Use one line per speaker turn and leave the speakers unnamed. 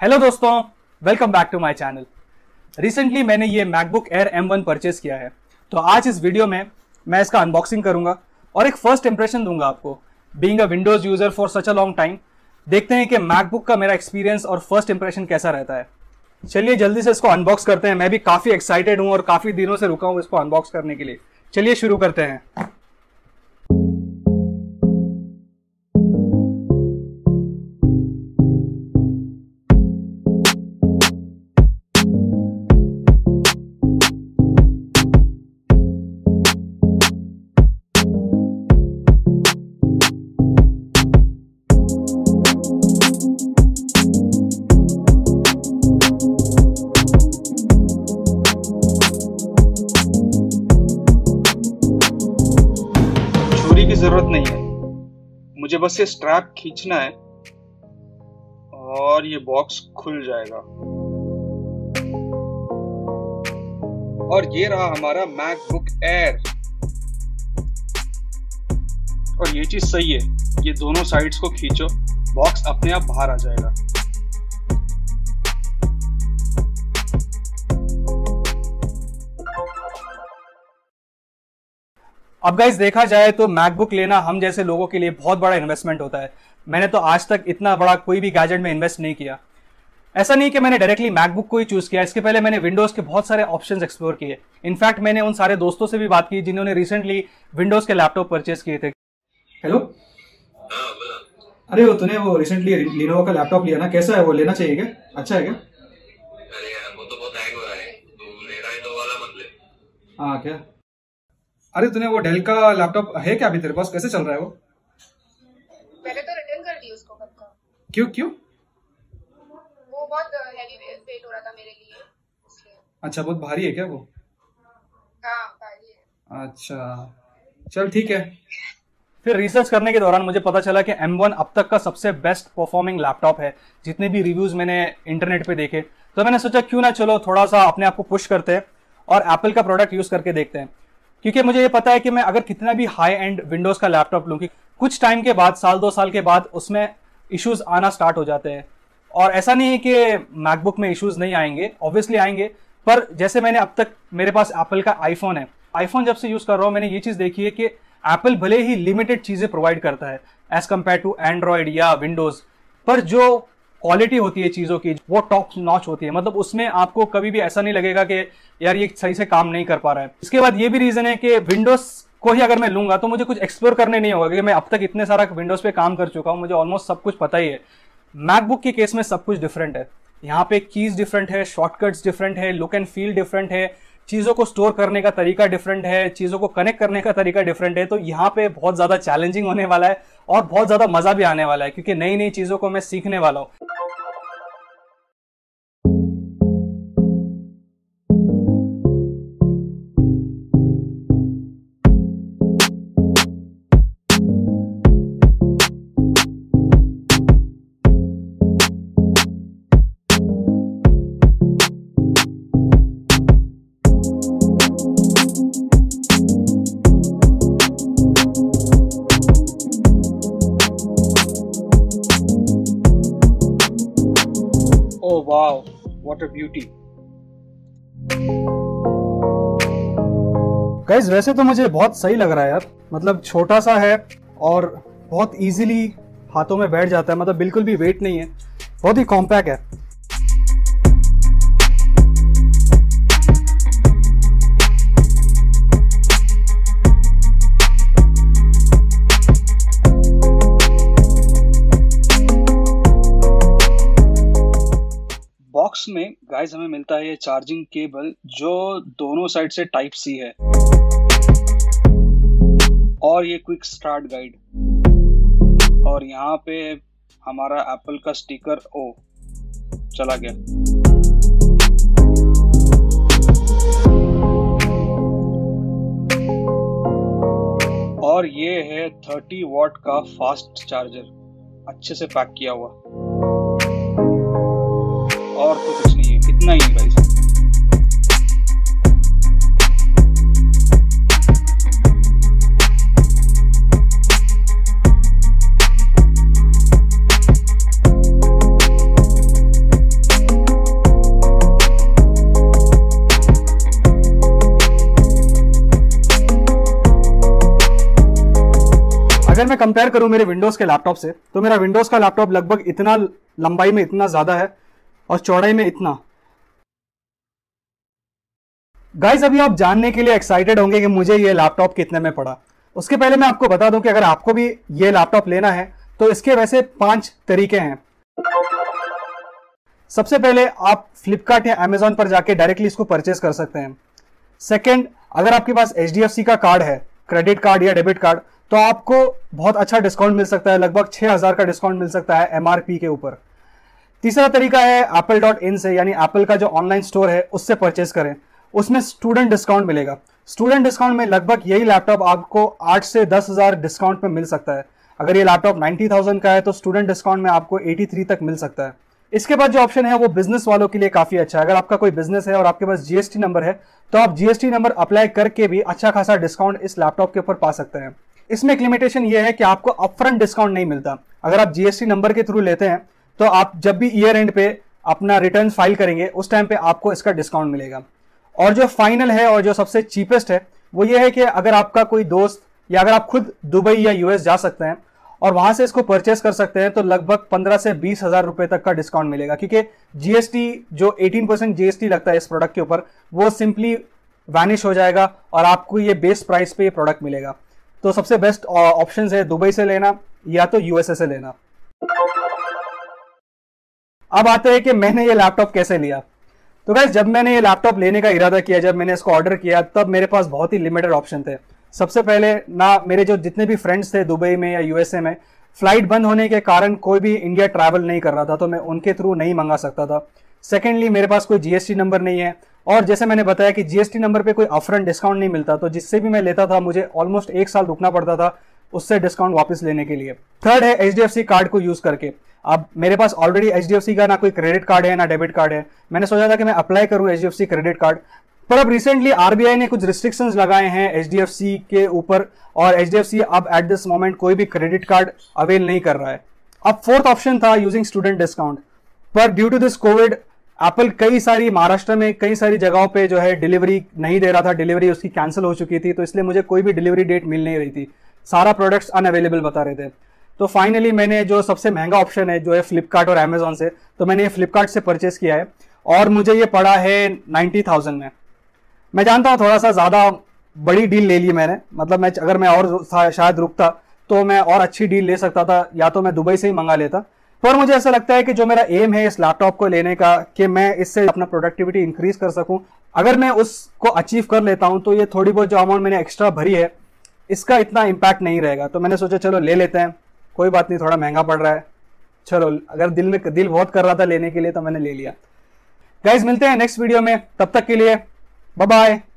Hello दोस्तों, welcome back to my channel. Recently मैंने ये मैकबुक एयर M1 परचेज किया है, तो आज इस वीडियो में मैं इसका अनबॉक्सिंग करूंगा और एक फर्स्ट इंप्रेशन दूंगा आपको। Being a Windows user for such a long time, देखते हैं कि मैकबुक का मेरा एक्सपीरियंस और फर्स्ट इंप्रेशन कैसा रहता है। चलिए जल्दी से इसको अनबॉक्स करते हैं। मैं भी काफ़ी एक्साइटेड हूँ और काफ़ी दिनों से रुका हूँ इसको अनबॉक्स करने के लिए। चलिए शुरू करते हैं। की जरूरत नहीं है, मुझे बस ये स्ट्रैप खींचना है और ये बॉक्स खुल जाएगा। और ये रहा हमारा मैकबुक एयर। और ये चीज सही है, ये दोनों साइड्स को खींचो, बॉक्स अपने आप बाहर आ जाएगा। अब गाइस देखा जाए तो मैकबुक लेना हम जैसे लोगों के लिए बहुत बड़ा इन्वेस्टमेंट होता है। मैंने तो आज तक इतना बड़ा कोई भी गैजेट में इन्वेस्ट नहीं किया। ऐसा नहीं कि मैंने डायरेक्टली मैकबुक को ही चूज किया, इसके पहले मैंने विंडोज के बहुत सारे ऑप्शंस एक्सप्लोर किए। इनफैक्ट मैंने उन सारे दोस्तों से भी बात की जिन्होंने रिसेंटली विंडोज के लैपटॉप परचेज किए थे। हेलो, अरे तूने वो रिसेंटली लिनोवो का लैपटॉप लिया ना, कैसा है वो? लेना चाहिए क्या? अच्छा है क्या?
अरे यार वो तो बहुत हैंग हो रहा है, तू ले रहा है तो वाला मत ले।
हाँ क्या? अरे तूने वो डेल का लैपटॉप है क्या अभी तेरे पास? कैसे चल रहा है वो?
पहले तो रिटर्न कर दी उसको कब का।
क्यों?
वो बहुत हैवी वेट हो रहा था मेरे लिए, इसलिए।
अच्छा, बहुत भारी है क्या वो?
हाँ भारी है।
अच्छा चल ठीक है। फिर रिसर्च करने के दौरान मुझे पता चला कि M1 अब तक का सबसे बेस्ट परफॉर्मिंग लैपटॉप है, जितने भी रिव्यूज मैंने इंटरनेट पे देखे। तो मैंने सोचा क्यों ना चलो थोड़ा सा अपने आप को पुश करते हैं और एप्पल का प्रोडक्ट यूज करके देखते हैं। क्योंकि मुझे ये पता है कि मैं अगर कितना भी हाई एंड विंडोज का लैपटॉप लूँ, कुछ टाइम के बाद, साल 2 साल के बाद उसमें इश्यूज आना स्टार्ट हो जाते हैं। और ऐसा नहीं है कि मैकबुक में इश्यूज नहीं आएंगे, ऑब्वियसली आएंगे। पर जैसे मैंने अब तक, मेरे पास एप्पल का आईफोन है, आईफोन जब से यूज कर रहा हूँ मैंने ये चीज देखी है कि एप्पल भले ही लिमिटेड चीजें प्रोवाइड करता है एज कम्पेयर टू एंड्रॉयड या विंडोज, पर जो क्वालिटी होती है चीजों की वो टॉप नॉच होती है। मतलब उसमें आपको कभी भी ऐसा नहीं लगेगा कि यार ये सही से काम नहीं कर पा रहा है। इसके बाद ये भी रीजन है कि विंडोज को ही अगर मैं लूंगा तो मुझे कुछ एक्सप्लोर करने नहीं होगा, क्योंकि मैं अब तक इतने सारा विंडोज पे काम कर चुका हूं, मुझे ऑलमोस्ट सब कुछ पता ही है। मैकबुक के केस में सब कुछ डिफरेंट है। यहाँ पे कीज डिफरेंट है, शॉर्टकट्स डिफरेंट है, लुक एंड फील डिफरेंट है, चीजों को स्टोर करने का तरीका डिफरेंट है, चीजों को कनेक्ट करने का तरीका डिफरेंट है। तो यहाँ पे बहुत ज्यादा चैलेंजिंग होने वाला है और बहुत ज्यादा मजा भी आने वाला है, क्योंकि नई नई चीजों को मैं सीखने वाला हूँ। Oh wow, what a beauty. Guys वैसे तो मुझे बहुत सही लग रहा है यार। मतलब छोटा सा है और बहुत इजीली हाथों में बैठ जाता है, मतलब बिल्कुल भी वेट नहीं है, बहुत ही कॉम्पैक्ट है। बॉक्स में गाइस हमें मिलता है ये चार्जिंग केबल, जो दोनों साइड से टाइप सी है, और ये क्विक स्टार्ट गाइड, और यहाँ पे हमारा एप्पल का स्टिकर। ओ चला गया। और ये है 30 वॉट का फास्ट चार्जर, अच्छे से पैक किया हुआ। और तो कुछ नहीं है, इतना ही है गाइस। कंपेयर करूं मेरे विंडोज के लैपटॉप से, तो मेरा विंडोज का लैपटॉप लगभग इतना लंबाई में इतना ज्यादा है और चौड़ाई में इतना। गाइस अभी आप जानने के लिए एक्साइटेड होंगे कि मुझे ये लैपटॉप कितने में पड़ा। उसके पहले मैं आपको बता दूं कि अगर आपको भी ये लैपटॉप लेना है तो इसके वैसे 5 तरीके हैं। सबसे पहले आप फ्लिपकार्ट या अमेजॉन पर जाके डायरेक्टली इसको परचेस कर सकते हैं। सेकंड, अगर आपके पास HDFC का कार्ड है, क्रेडिट कार्ड या डेबिट कार्ड, तो आपको बहुत अच्छा डिस्काउंट मिल सकता है, लगभग 6000 का डिस्काउंट मिल सकता है MRP के ऊपर। तीसरा तरीका है apple.in से, यानी एप्पल का जो ऑनलाइन स्टोर है उससे परचेस करें, उसमें स्टूडेंट डिस्काउंट मिलेगा। स्टूडेंट डिस्काउंट में लगभग यही लैपटॉप आपको 8 से 10,000 डिस्काउंट में मिल सकता है। अगर ये लैपटॉप 90,000 का है तो स्टूडेंट डिस्काउंट में आपको 83 तक मिल सकता है। इसके बाद जो ऑप्शन है वो बिजनेस वालों के लिए काफी अच्छा है। अगर आपका कोई बिजनेस है और आपके पास GST नंबर है तो आप GST नंबर अप्लाई करके भी अच्छा खासा डिस्काउंट इस लैपटॉप के ऊपर पा सकते हैं। इसमें एक लिमिटेशन ये है कि आपको अपफ्रंट डिस्काउंट नहीं मिलता। अगर आप GST नंबर के थ्रू लेते हैं तो आप जब भी ईयर एंड पे अपना रिटर्न फाइल करेंगे उस टाइम पे आपको इसका डिस्काउंट मिलेगा। और जो फाइनल है और जो सबसे चीपेस्ट है वो ये है कि अगर आपका कोई दोस्त या अगर आप खुद दुबई या US जा सकते हैं और वहां से इसको परचेस कर सकते हैं तो लगभग 15 से 20,000 रुपए तक का डिस्काउंट मिलेगा, क्योंकि GST जो 18% GST लगता है इस प्रोडक्ट के ऊपर वो सिंपली वैनिश हो जाएगा और आपको ये बेस प्राइस पे ये प्रोडक्ट मिलेगा। तो सबसे बेस्ट ऑप्शन है दुबई से लेना या तो USA से लेना। अब आते हैं कि मैंने ये लैपटॉप कैसे लिया। तो गाइस जब मैंने ये लैपटॉप लेने का इरादा किया, जब मैंने इसको ऑर्डर किया, तब मेरे पास बहुत ही लिमिटेड ऑप्शन थे। सबसे पहले ना मेरे जो जितने भी फ्रेंड्स थे दुबई में या USA में, फ्लाइट बंद होने के कारण कोई भी इंडिया ट्रैवल नहीं कर रहा था तो मैं उनके थ्रू नहीं मंगा सकता था। सेकेंडली मेरे पास कोई GST नंबर नहीं है और जैसे मैंने बताया कि GST नंबर पे कोई अपफ्रंट डिस्काउंट नहीं मिलता, तो जिससे भी मैं लेता था मुझे ऑलमोस्ट 1 साल रुकना पड़ता था उससे डिस्काउंट वापस लेने के लिए। थर्ड है HDFC कार्ड को यूज करके। अब मेरे पास ऑलरेडी HDFC का ना कोई क्रेडिट कार्ड है ना डेबिट कार्ड है। मैंने सोचा था कि मैं अप्लाई करूं HDFC क्रेडिट कार्ड, पर अब रिसेंटली RBI ने कुछ रिस्ट्रिक्शंस लगाए हैं HDFC के ऊपर और HDFC अब एट दिस मोमेंट कोई भी क्रेडिट कार्ड अवेल नहीं कर रहा है। अब फोर्थ ऑप्शन था यूजिंग स्टूडेंट डिस्काउंट, पर due to this Covid Apple कई सारी महाराष्ट्र में कई सारी जगहों पे जो है डिलीवरी नहीं दे रहा था, डिलीवरी उसकी कैंसिल हो चुकी थी, तो इसलिए मुझे कोई भी डिलीवरी डेट मिल नहीं रही थी, सारा प्रोडक्ट्स अनअवेलेबल बता रहे थे। तो फाइनली मैंने जो सबसे महंगा ऑप्शन है जो है फ्लिपकार्ट और अमेजॉन से, तो मैंने ये फ्लिपकार्ट से परचेस किया है और मुझे ये पड़ा है 90,000 में। मैं जानता हूँ थोड़ा सा ज्यादा बड़ी डील ले ली मैंने, मतलब अगर मैं और शायद रुकता तो मैं और अच्छी डील ले सकता था, या तो मैं दुबई से ही मंगा लेता। पर मुझे ऐसा लगता है कि जो मेरा एम है इस लैपटॉप को लेने का कि मैं इससे अपना प्रोडक्टिविटी इंक्रीज कर सकूं, अगर मैं उसको अचीव कर लेता हूं तो ये थोड़ी बहुत जो अमाउंट मैंने एक्स्ट्रा भरी है इसका इतना इम्पैक्ट नहीं रहेगा। तो मैंने सोचा चलो ले लेते हैं, कोई बात नहीं, थोड़ा महंगा पड़ रहा है, चलो अगर दिल बहुत कर रहा था लेने के लिए तो मैंने ले लिया। गाइज मिलते हैं नेक्स्ट वीडियो में, तब तक के लिए बाय बाय।